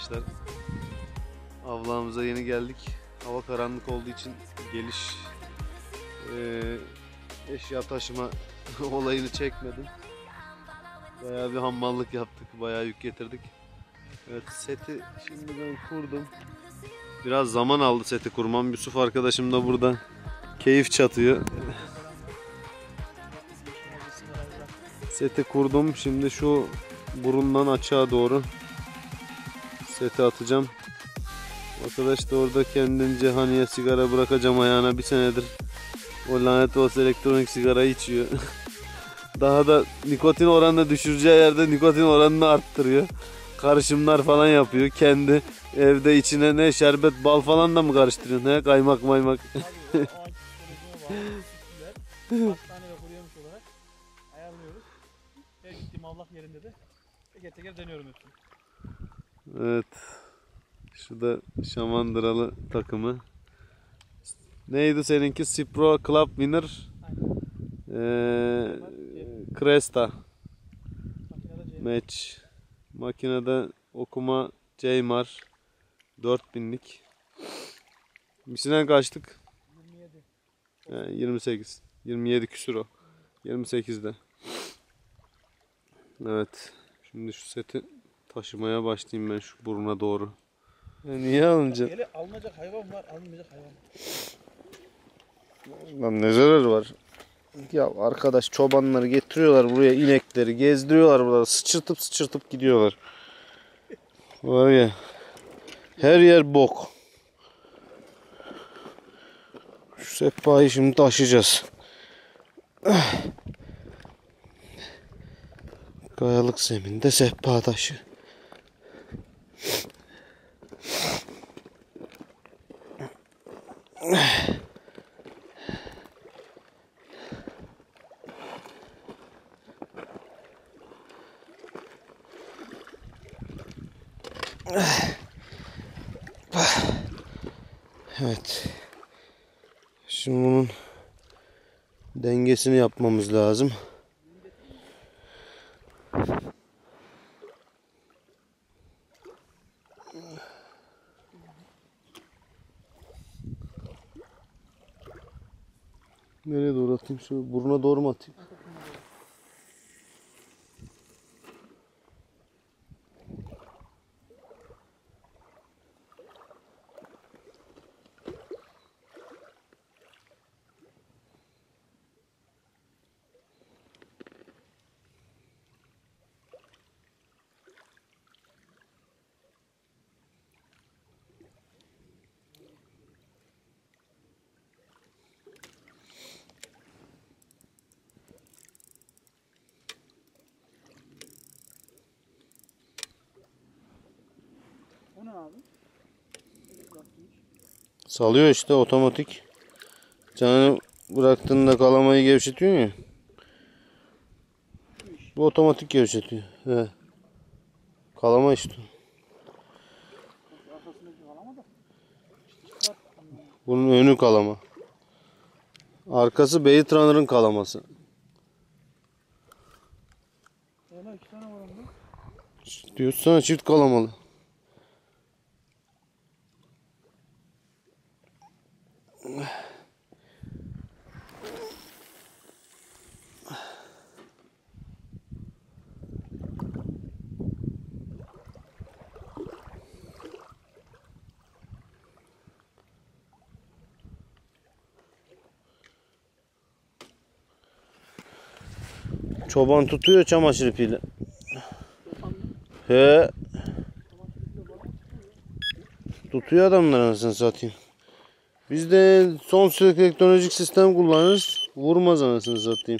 arkadaşlar. Avlamıza yeni geldik. Hava karanlık olduğu için geliş eşya taşıma olayını çekmedim. Bayağı bir hammallık yaptık. Bayağı yük getirdik. Evet, seti şimdi ben kurdum. Biraz zaman aldı seti kurmam. Yusuf arkadaşım da burada keyif çatıyor. Seti kurdum. Şimdi şu burundan açığa doğru seti atacağım. Arkadaş da orada kendince haniye sigara bırakacağım ayağına, bir senedir o lanet olası elektronik sigarayı içiyor. Daha da nikotin oranını düşüreceği yerde nikotin oranını arttırıyor. Karışımlar falan yapıyor. Kendi evde içine ne şerbet, bal falan da mı karıştırıyor? Ne kaymak maymak. Hastanede kuruyormuş olarak ayarlıyoruz. Her gittiğim avlak yerinde de teker teker deniyorum hepsini. Evet. Şu da Şamandıralı takımı. Neydi seninki? Cipro Club Winner. Cresta Match. Makinede okuma Ceymar 4000'lik. Misinen kaçtık? 27. 28. 27 küsür o. 28'de. Evet. Şimdi şu seti taşımaya başlayayım ben şu buruna doğru. Niye alınacak? Hele alınacak hayvan var, alınmayacak hayvan var. Lan ne zararı var? Ya arkadaş, çobanları getiriyorlar buraya, inekleri gezdiriyorlar burada, sıçırtıp sıçırtıp gidiyorlar. Var ya, her yer bok. Şu sehpayı şimdi taşıyacağız. Kayalık zeminde sehpa taşı. Evet. Şimdi bunun dengesini yapmamız lazım. Nereye doğru atayım? Şu buruna doğru mu atayım? O ne abi? Salıyor işte, otomatik. Canını bıraktığında kalamayı gevşetiyor ya. Bu otomatik gevşetiyor. He. Kalama işte. Arkasındaki kalama da. Bunun önü kalama. Arkası Beyit Runner'ın kalaması. Öyle 2 tane var onda. Diyorsun sana, çift kalamalı. Çoban tutuyor çamaşır ipiyle. He. Tutuyor adamlar, anasını satayım. Biz de son teknolojik sistem kullanırız. Vurmaz anasını satayım.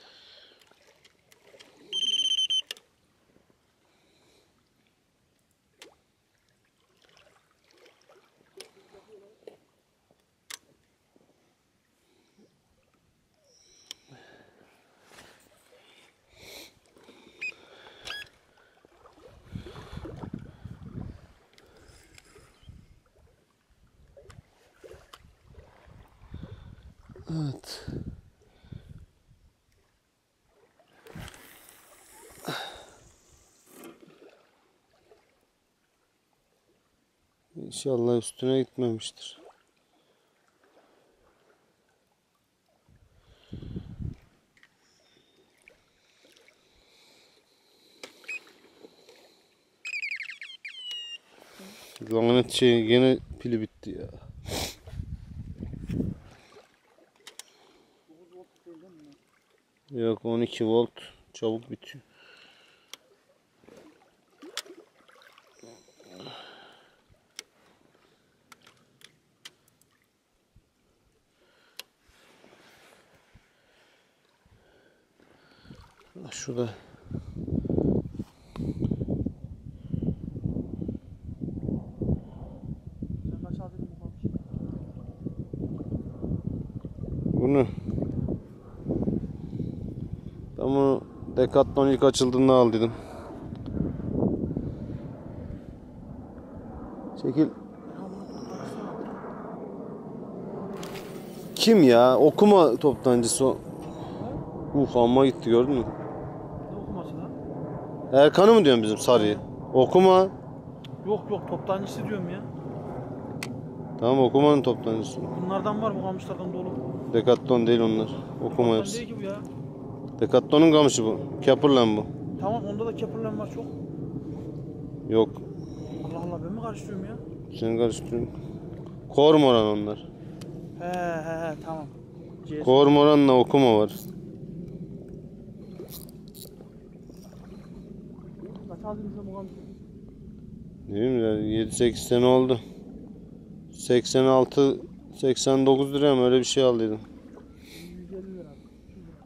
Evet. İnşallah üstüne gitmemiştir. Lanet şey, gene pili bitti ya. Yok, 12 volt çabuk bitiyor. Şurada. Sen kaç aldın bu balık? Bunu ben bunu Decathlon ilk açıldığında aldıydım. Çekil. Kim ya? Okuma toptancısı o. Amma gitti, gördün mü? Ne okuması lan? Erkan'ı mı diyorsun bizim sarıyı? Okuma. Yok yok, toptancısı diyorum ya. Tamam, okumanın toptancısı. Bunlardan var, bu kamışlardan dolu. Decathlon değil onlar. Okuma Toptan hepsi. değil ki bu ya. Decathlon'un kamışı bu. Capper'lan bu. Tamam, onda da kepurlen var çok. Yok. Allah Allah, ben mi karıştırıyorum ya? Sen karıştırıyorsun. Kormoran onlar. He tamam. Kormoranla okuma var. Kaç aldın sen bu kamışı? Ne bileyim ya, 7-8 sene oldu. 86 89 liraya mı öyle bir şey aldıydım. 150 lira. 200 lira.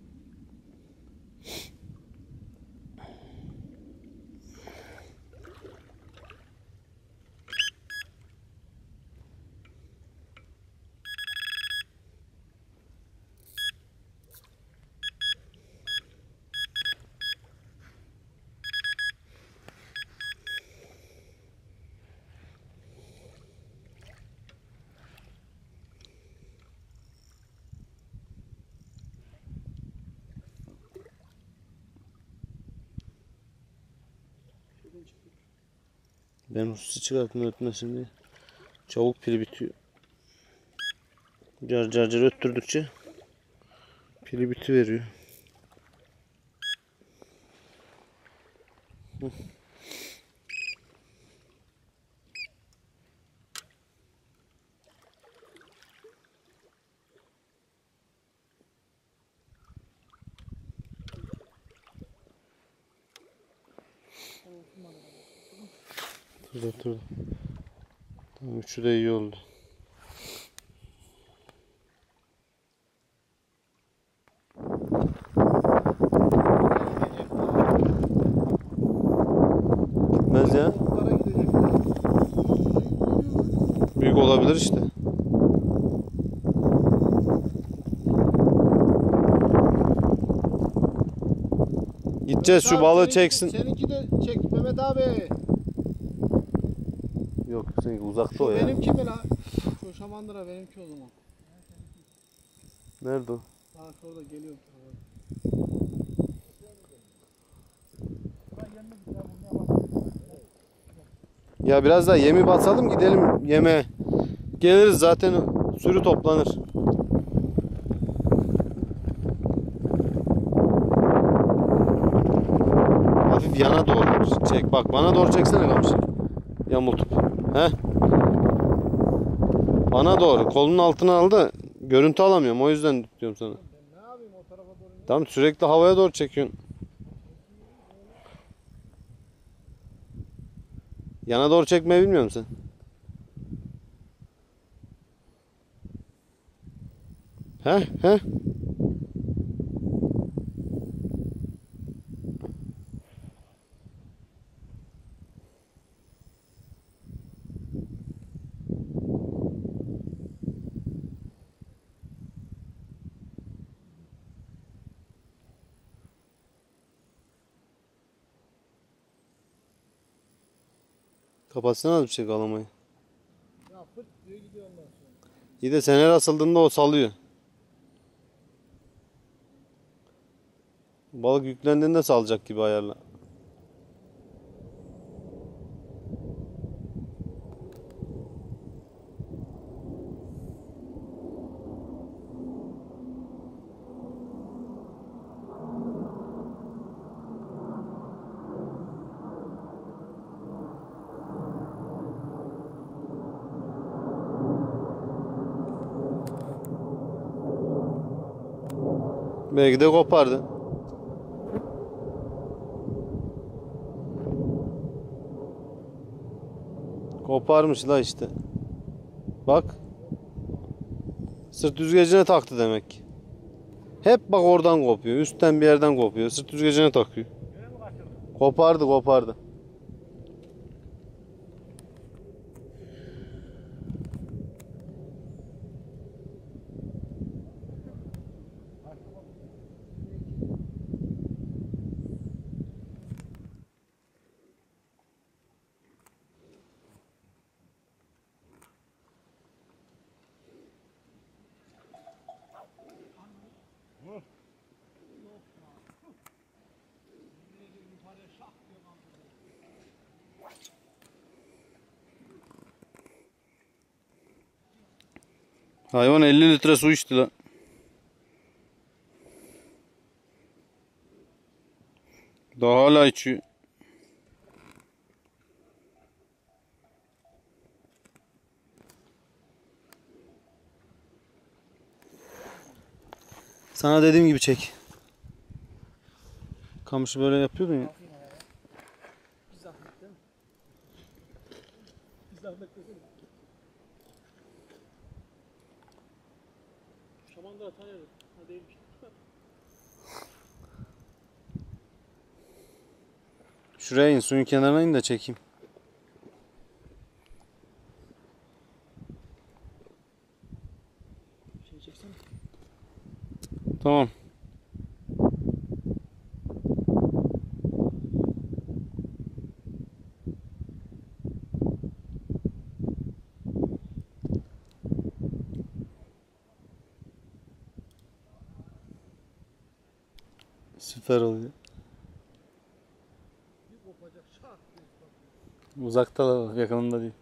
Ben hususi çıkartma ötmesin diye. Çabuk pili bitiyor. Car car car öttürdükçe pili bitiveriyor. Dur. Tamam, üçü de iyi oldu. Gitmez ya. Büyük olabilir işte. Gideceğiz, şu balığı çeksin. Seninki de çek Mehmet abi. Yok, seninki uzakta Şu o ya. benimki mi lan? Şu şamandıra benimki o zaman. Nerede o? Ha şurada geliyor. Ya biraz daha yemi basalım, gidelim yeme. Geliriz zaten, sürü toplanır. Hafif yana doğru çek. Bak, bana doğru çeksene kamışı. Yamultup. He? Bana doğru. Kolunun altına al da görüntü alamıyorum. O yüzden diyorum sana. Ne yapayım o tarafa doğru? Tamam, sürekli havaya doğru çekiyorsun. Yana doğru çekmeyi bilmiyor musun sen? He? Kapatsana az bir şey kalamayı. Ya fırt diyor gidiyor ondan sonra. İyi de sen her asıldığında o salıyor. Balık yüklendiğinde salacak gibi ayarla. Belki de kopardı. Koparmış la işte. Bak. Sırt düzgecine taktı demek ki. Hep bak oradan kopuyor. Üstten bir yerden kopuyor. Sırt düzgecine takıyor. Göre mi kaçırdın? Kopardı kopardı. Hayvan 50 litre su içti lan. Daha hala içiyor. Sana dediğim gibi çek. Kamışı böyle yapıyordun ya. Bir zahmet değil mi? Bir zahmet desene. Şamandıra tanıyorum. Ha değilmiş. Şuraya in, suyun kenarına in de çekeyim. Şey çeksene. Tamam. Süper oluyor. Bir kopacak şak diye bak. Uzakta da yakınında değil.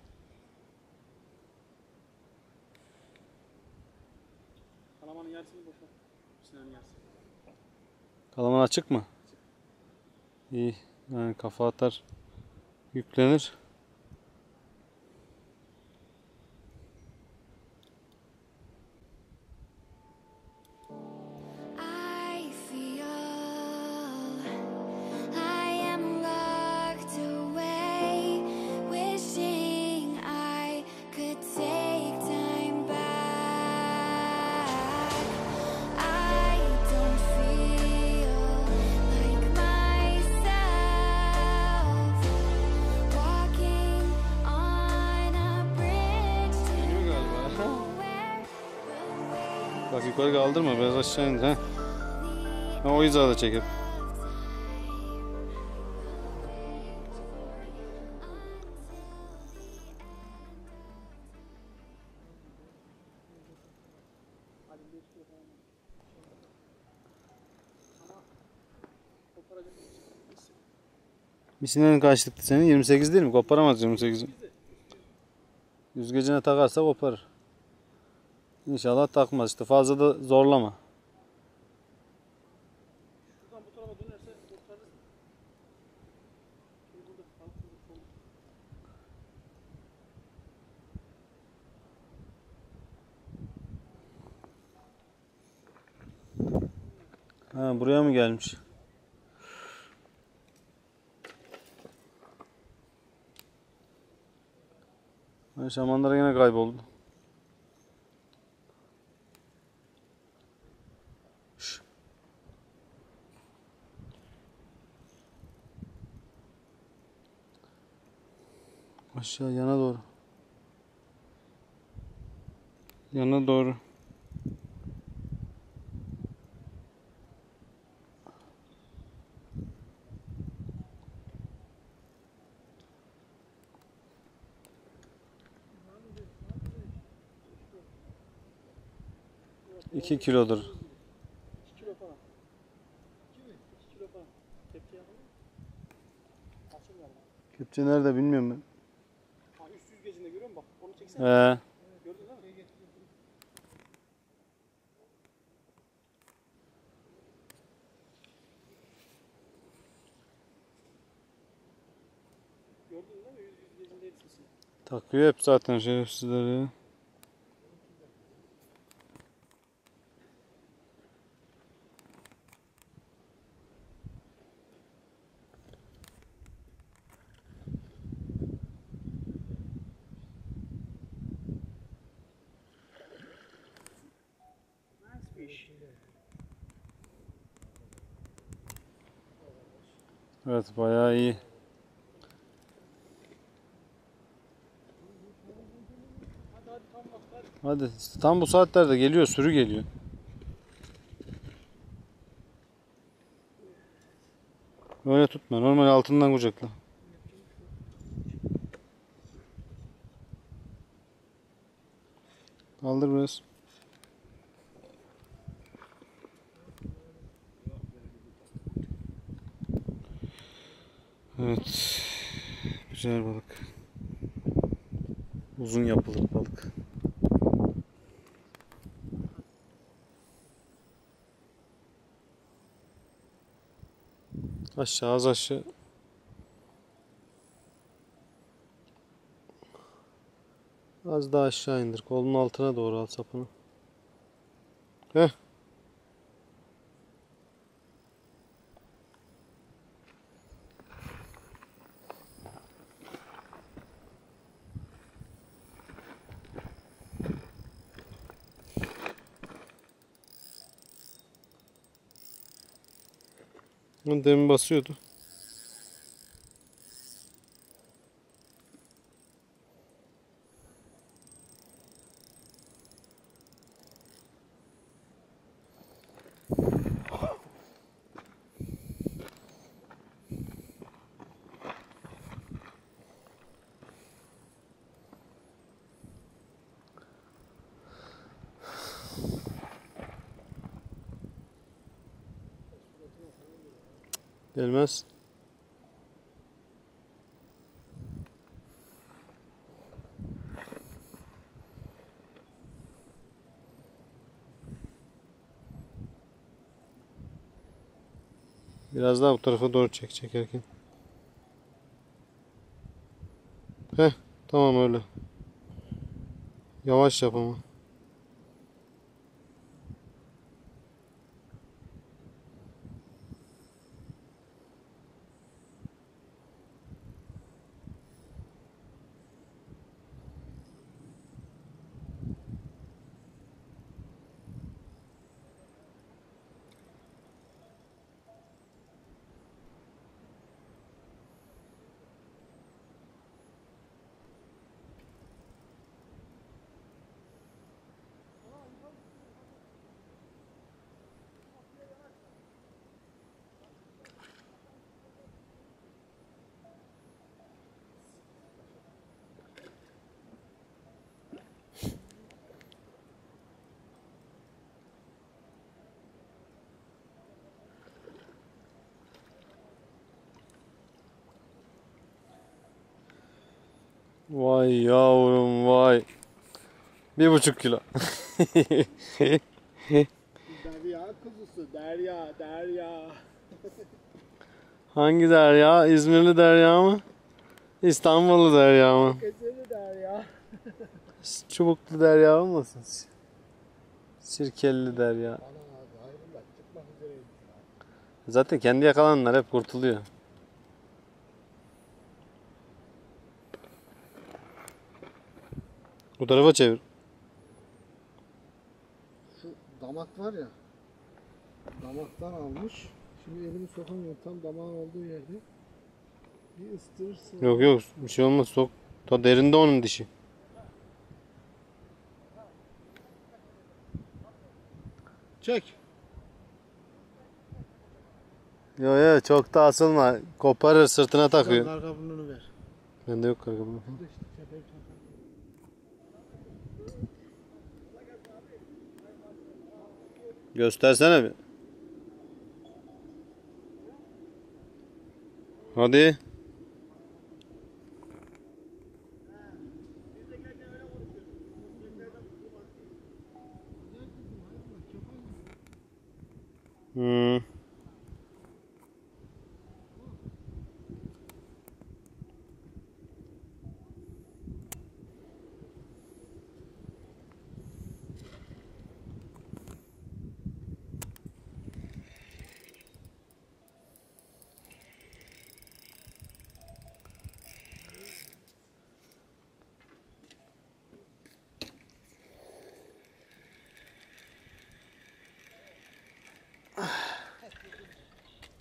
Kalamanın yarısını boşalt. Sinan'ın yarısı. Kalaman açık mı? İyi. Yani kafa atar. Yüklenir. I feel I am locked away, wishing I could take time back. I don't feel like myself, walking on a bridge to nowhere. Bak yukarı kaldırma, biraz aşağı in. Ha. O hizada çekip. Misinin kaçlıktı senin? 28 değil mi? Koparamaz 28'i. Yüzgecine takarsa koparır. İnşallah takmaz işte, fazla da zorlama. Şuradan bu tarafa dönerse kurtarırız. Şimdi burada balık burada solda. Ha, buraya mı gelmiş? Ha, şamanlar yine kayboldu. Şş. Aşağı yana doğru. Yana doğru. İki kilodur. 2 kilo falan. 2 kilo falan. Tepki yapalım. Açıl galiba. Kepçe nerede bilmiyorum ben. Ha üst yüzgecinde görüyor musun bak? Onu çeksene. He. Gördün değil mi? Gördün değil mi? Yüzgecindeydi sesi. Takıyor hep zaten şerefsizler ya. fish. Evet, bayağı iyi. Hadi tam bak hadi. Hadi tam bu saatlerde geliyor, sürü geliyor. Öyle tutma, normal altından kucakla. Kaldır biraz. Evet. Güzel balık. Uzun yapılır balık. Aşağı, az aşağı. Az daha aşağı indir. Kolunun altına doğru al sapını. Heh. Demin basıyordu. Gelmez. Biraz daha bu tarafa doğru çek çekerken. Heh, tamam öyle. Yavaş yap ama. Vay yavrum vay. 1,5 kilo. Derya kuzusu, derya, derya. Hangi derya? İzmirli derya mı? İstanbullu derya mı? Keseli derya. Çubuklu derya olmasın? Sirkelli derya. Ana hayırlı çıkmak üzereyim. Zaten kendi yakalananlar hep kurtuluyor. Bu tarafa çevir. Şu damak var ya. Damaktan almış. Şimdi elimi sokamıyorum tam damağın olduğu yerde. Bir ıstırırsın. Yok yok, bir şey olmaz, sok. Ta derinde onun dişi. Çek. Yok yok, çok da asılma. Koparır, sırtına takıyor. Karga burnunu ver. Bende yok karga bunu. Burada işte çeperi takar. Göstersene bir. Hadi. Hmm.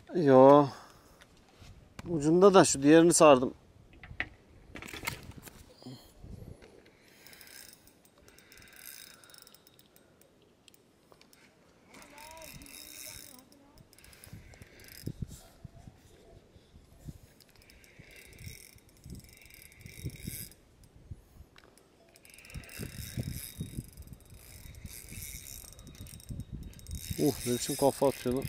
Yo. Ucunda da şu diğerini sardım. Ne biçim kafa atıyorlar.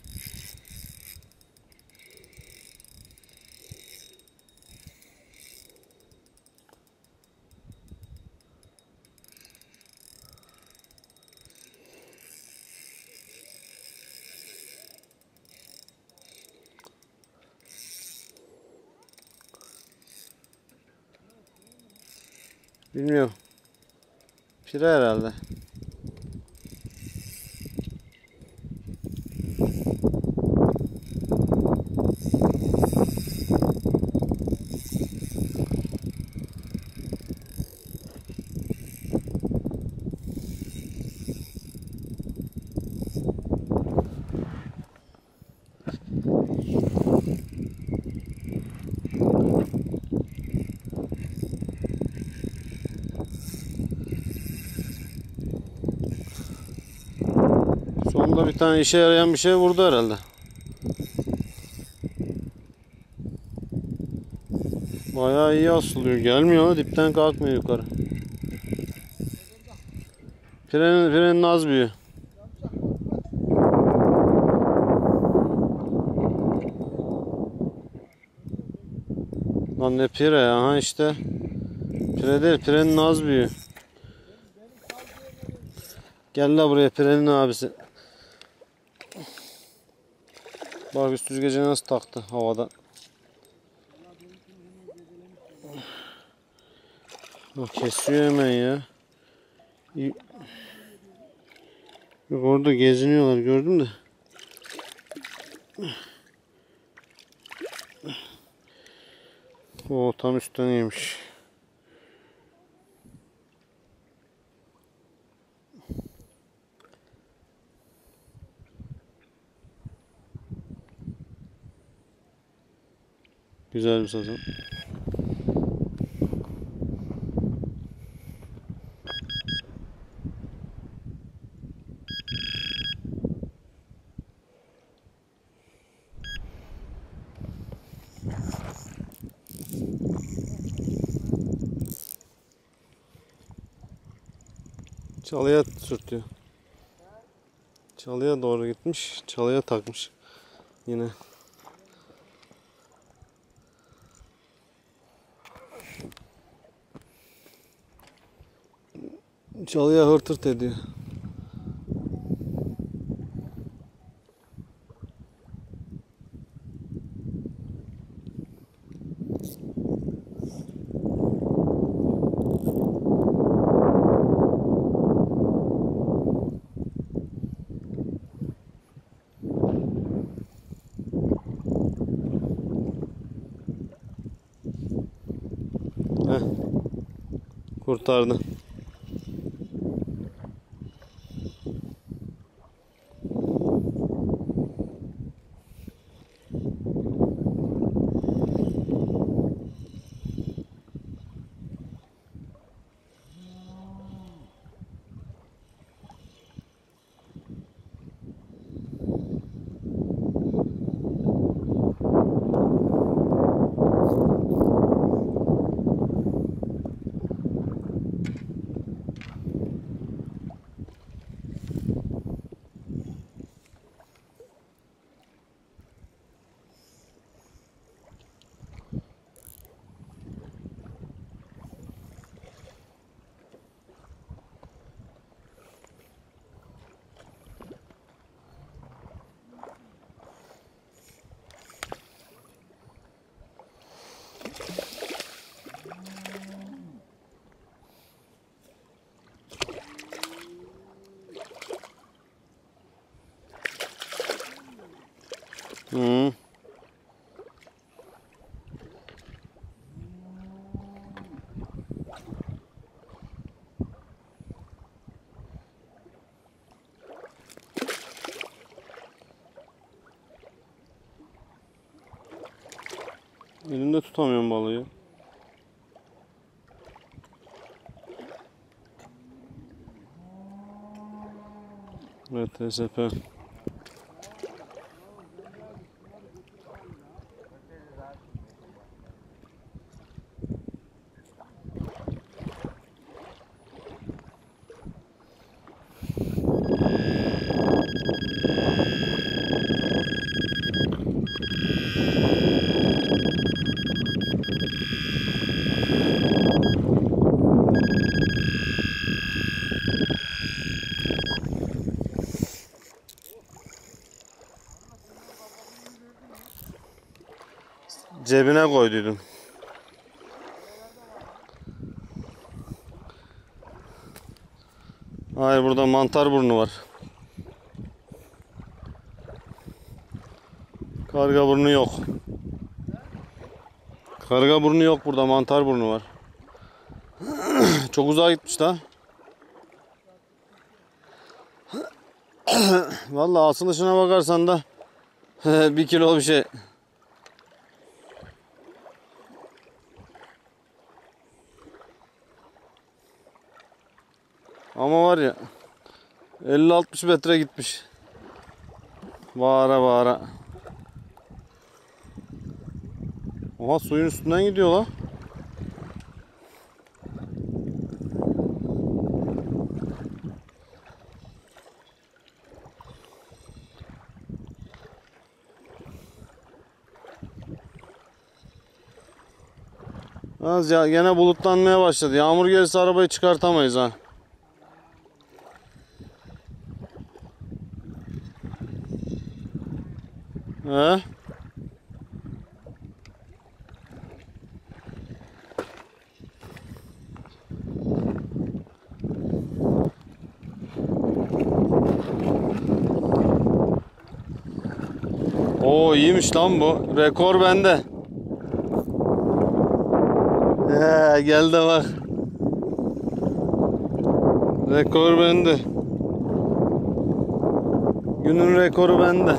Bilmiyorum. Pire herhalde. Sonunda bir tane işe yarayan bir şey vurdu herhalde. Bayağı iyi asılıyor. Gelmiyor, dipten kalkmıyor yukarı. Pirenin az büyüğü. Lan ne pire ya, ha işte. Pire değil, pirenin az büyüğü. Gel la buraya, pirenin abisi. Bak üst yüzgeci nasıl taktı havada. Bak kesiyor hemen ya. Yok, orada geziniyorlar, gördüm de. O tam üstten yemiş. Güzel bir sazan. Çalıya sürtüyor. Çalıya doğru gitmiş. Çalıya takmış. Yine. Çalıya hırt hırt ediyor. Heh. Kurtardı. Hı. Elimde tutamıyorum balığı. Evet, TSP. Cebine koyduydum. Hayır, burada mantar burnu var. Karga burnu yok. Karga burnu yok, burada mantar burnu var. Çok uzağa gitmiş da. Vallahi asılışına bakarsan da 1 kilo bir şey. Ama var ya 50-60 metre gitmiş. Bağıra bağıra. Oha, suyun üstünden gidiyor la. Az ya, gene bulutlanmaya başladı. Yağmur gelirse arabayı çıkartamayız ha. He? Oo, iyiymiş lan bu. Rekor bende. Gel de bak. Rekor bende. Günün rekoru bende.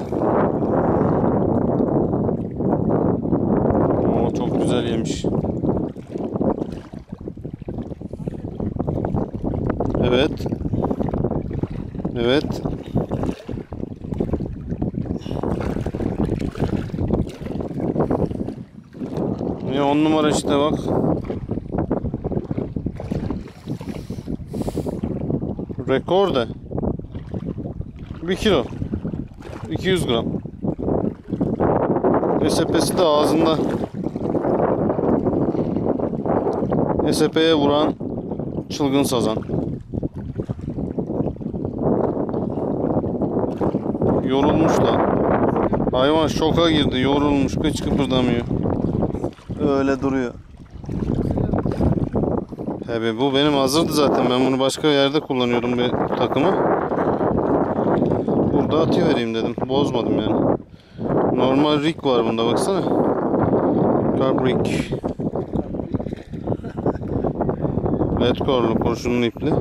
Oo, çok güzel yemiş. Evet. Evet. Ya 10 numara işte bak. Rekor de 1 kilo 200 gram. SP'si de ağzında. SP'ye vuran çılgın sazan. Yorulmuş da. Hayvan şoka girdi, yorulmuş, hiç kıpırdamıyor. Öyle duruyor. Tabii bu benim hazırdı zaten. Ben bunu başka yerde kullanıyordum bir takımı. Burada atıvereyim dedim. Bozmadım yani. Normal rig var bunda, baksana. Carb rig. Red korlu, kurşunlu ipli.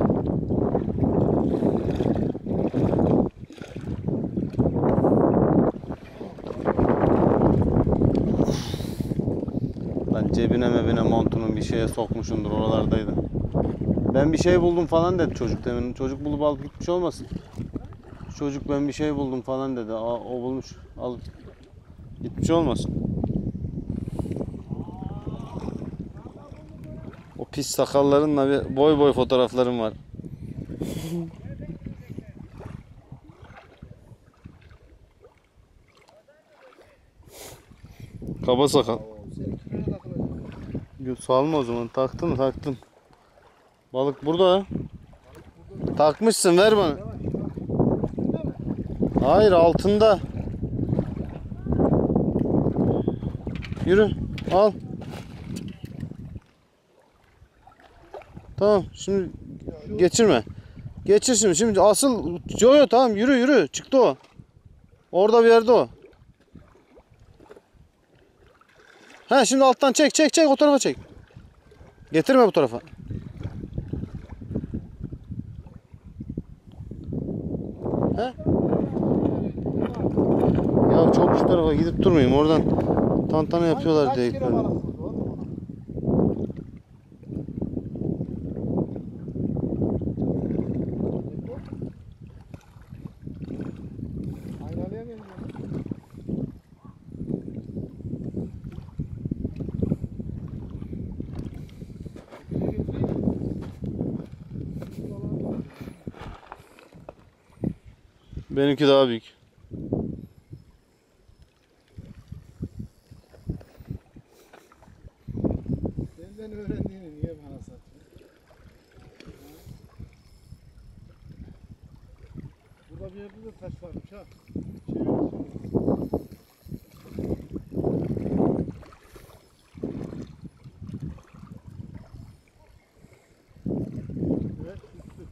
Cebine mebine montunun bir şeye sokmuşundur, oralardaydı. Ben bir şey buldum falan dedi çocuk demin. Çocuk bulup alıp gitmiş olmasın? Çocuk ben bir şey buldum falan dedi. O bulmuş, alıp gitmiş olmasın? O pis sakallarınla bir boy boy fotoğraflarım var. Kaba sakal. Salma o zaman. Taktın mı? Taktın. Balık burada. Takmışsın, ver bana. Hayır, altında. Yürü, al. Tamam, şimdi geçirme. Geçir şimdi. Şimdi asıl yo tamam, yürü. Çıktı o. Orada bir yerde o. Ha, şimdi alttan çek o tarafa çek. Getirme bu tarafa. He? Ya çok şu tarafa gidip durmayayım, oradan Tantana yapıyorlar Kaç kere deyiklerini. balıksınız oğlum ona? Aynalıya gelin ya. Benimki daha büyük. Benden öğrendiğini niye bana satıyorsun? Burada bir yerde de taş varmış ha. Evet, üstü.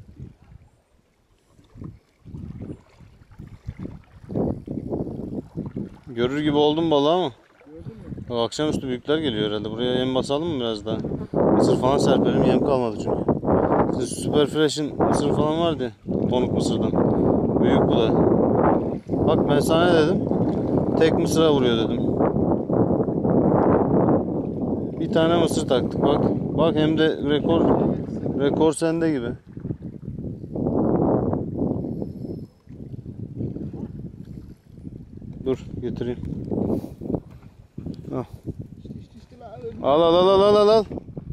Görür gibi oldum balığı ama. Gördün mü? Bak, akşamüstü büyükler geliyor herhalde. Buraya yem basalım mı biraz daha? Mısır falan serpelim, yem kalmadı çünkü. Siz Super Fresh'in mısır falan vardı ya, tonuk mısırdan. Büyük bu da. Bak ben sana ne dedim? Tek mısıra vuruyor dedim. Bir tane mısır taktık bak. Bak hem de rekor sende gibi. Dur getireyim. Al. İşte la, önüne. Al al al al al al al.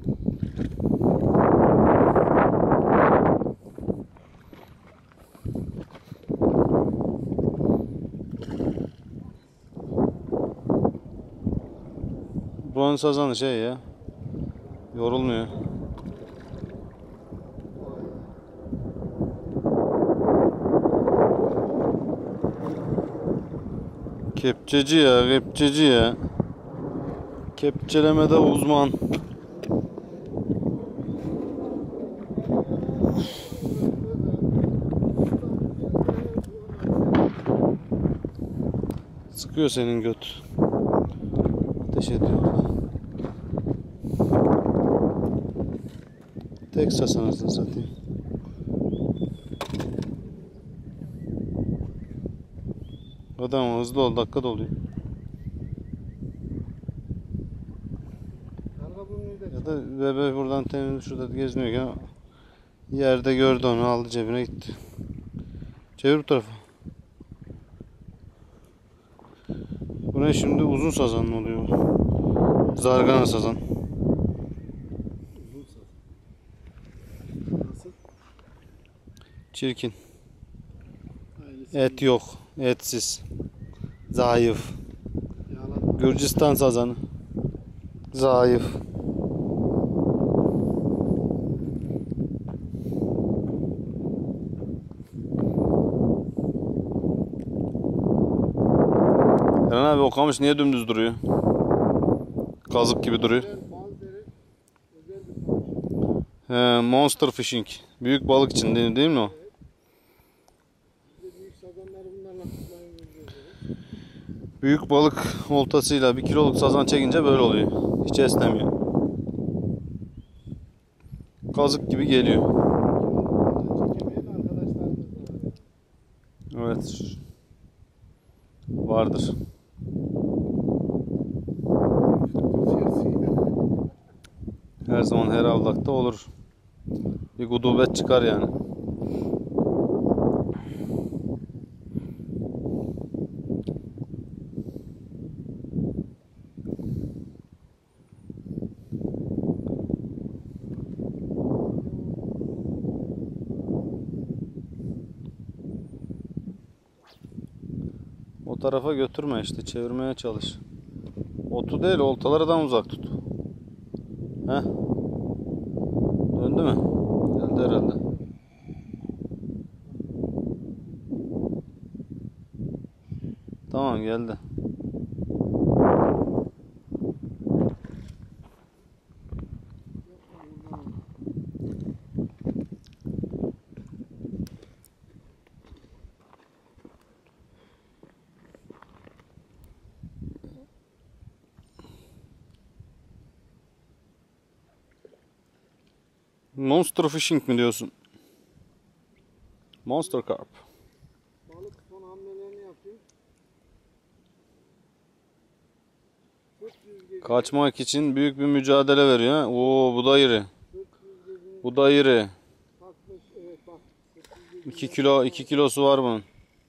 Buranın sazanı şey ya. Yorulmuyor. Kepçeci ya, kepçeci ya. Kepçelemede uzman. Sıkıyor senin göt. Ateş ediyor orada. Texas anasını satayım. Adam hızlı ol, dakika doluyor. Karga burnuyla Ya da bebe buradan temiz şurada geziniyorken yerde gördü onu, aldı cebine gitti. Çevir bu tarafa. Bu ne şimdi, uzun sazan mı oluyor bu? Zargana sazan. uzun saz. Nasıl? Çirkin. Aynısı. Et yok. Etsiz. Zayıf. Yağlan. Gürcistan sazanı. Zayıf. Eren abi, o kamış niye dümdüz duruyor? Kazık gibi duruyor. Malzeri özel bir kamış. Monster fishing. Büyük balık için değil mi o? Biz de büyük sazanları bunlarla tutmayı biliyoruz. Büyük balık oltasıyla 1 kiloluk sazan çekince böyle oluyor. Hiç esnemiyor. Kazık gibi geliyor. Çekemeyen arkadaşlarımız da var. Evet. Vardır. Her zaman her avlakta olur. Bir gudubet çıkar yani. O tarafa götürme işte, çevirmeye çalış. Otu değil, oltalardan uzak tut. Heh. Döndü mü? Geldi herhalde. Tamam, geldi. Monster fishing mi diyorsun? Monster carp. Balık son hamlelerini yapıyor. Kaçmak için büyük bir mücadele veriyor. Ha? Oo, bu da iri. Bu da iri. 2 kilo, 2 kilosu var bunun.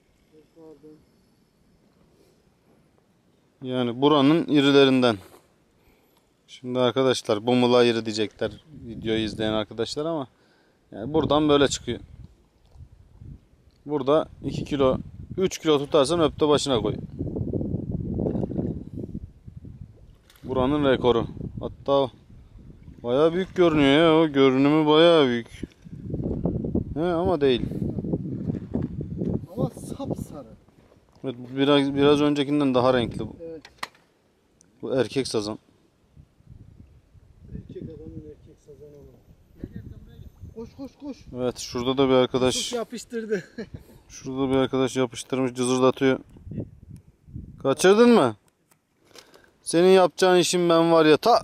Yani buranın irilerinden. Şimdi arkadaşlar bu mıla iri diyecekler videoyu izleyen arkadaşlar ama yani buradan böyle çıkıyor. Burada 2 kilo 3 kilo tutarsan öpte başına koy. Buranın rekoru. Hatta bayağı büyük görünüyor ya, o görünümü bayağı büyük. He, ama değil. Ama sapsarı. Evet, biraz öncekinden daha renkli bu. Evet. Bu erkek sazan. Erkek adamın erkek sazanı var. Koş koş koş. Evet, şurada da bir arkadaş. Sus yapıştırdı. Şurada bir arkadaş yapıştırmış, cızırdatıyor. Kaçırdın mı? Senin yapacağın işin ben var ya ta.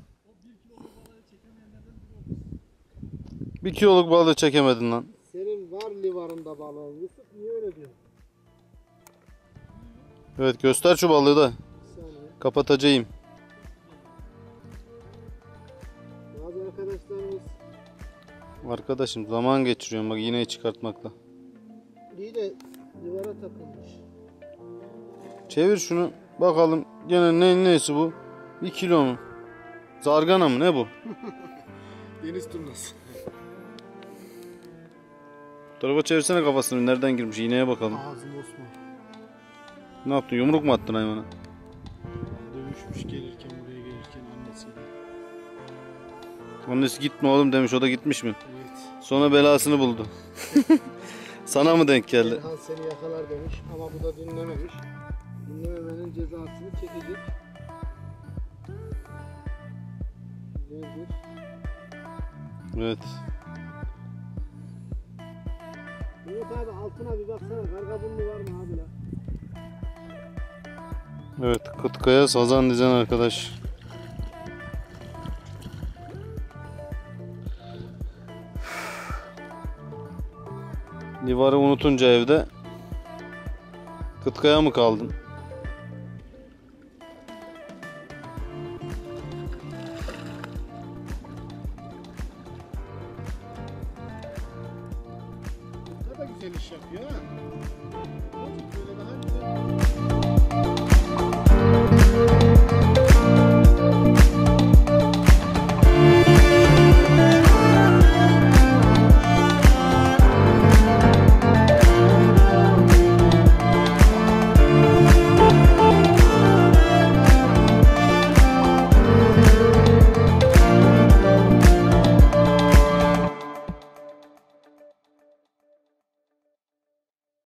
1 kiloluk balığı çekemedin lan. Senin var livarında balığın. Yusuf niye öyle diyor? Evet, göster şu balığı da. Bir saniye. Kapatacağım. Bazı arkadaşlarımız Arkadaşım zaman geçiriyorum bak iğneyi çıkartmakla. iyi de livara takılmış. Çevir şunu bakalım gene neyse bu? 1 kilo mu? Zargana mı ne bu? Deniz turnası. Bu tarafa çevirsene kafasını, nereden girmiş iğneye bakalım. Ağzım Osman. Ne yaptın, yumruk mu attın hayvana? Dövüşmüş gelirken buraya gelirken annesiyle. Annesi gitme oğlum demiş, o da gitmiş mi? Evet. Sonra belasını buldu. Sana mı denk geldi? Erhan seni yakalar demiş ama bu da dinlememiş. Dinlememenin cezasını çekecek. Nedir? Evet. Mehmet abi altına bir baksana, kargabunlu var mı abi la? Evet, Kıtkaya sazan dizen arkadaş. Livarı unutunca evde Kıtkaya mı kaldın?